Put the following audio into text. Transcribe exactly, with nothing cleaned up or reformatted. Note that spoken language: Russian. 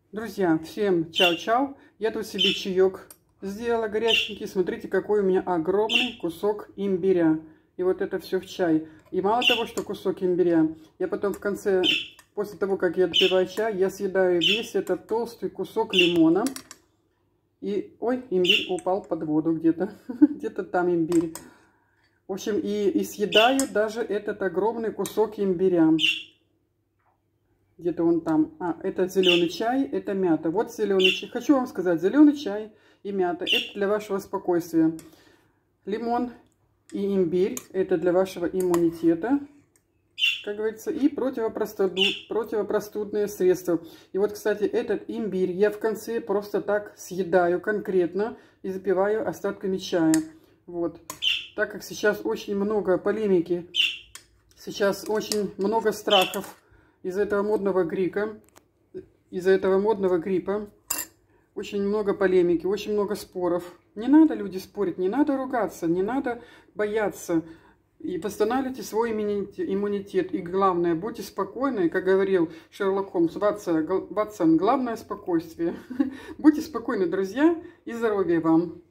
Друзья, всем чао-чао. Я тут себе чаек сделала горяченький. Смотрите, какой у меня огромный кусок имбиря. И вот это все в чай. И мало того, что кусок имбиря, я потом в конце, после того, как я допиваю чай, я съедаю весь этот толстый кусок лимона. И, ой, имбирь упал под воду где-то. Где-то там имбирь. В общем, и, и съедаю даже этот огромный кусок имбиря. Где-то он там. А, это зеленый чай, это мята. Вот зеленый чай. Хочу вам сказать, зеленый чай и мята. Это для вашего спокойствия. Лимон и имбирь. Это для вашего иммунитета. Как говорится. И противопростуд... противопростудные средства. И вот, кстати, этот имбирь я в конце просто так съедаю конкретно. И запиваю остатками чая. Вот. Так как сейчас очень много полемики. Сейчас очень много страхов. Из-за этого модного гриппа, из-за этого модного гриппа очень много полемики, очень много споров. Не надо, люди, спорить, не надо ругаться, не надо бояться. И восстанавливайте свой иммунитет. И главное, будьте спокойны, как говорил Шерлок Холмс, Ватсон, главное спокойствие. Будьте спокойны, друзья, и здоровья вам.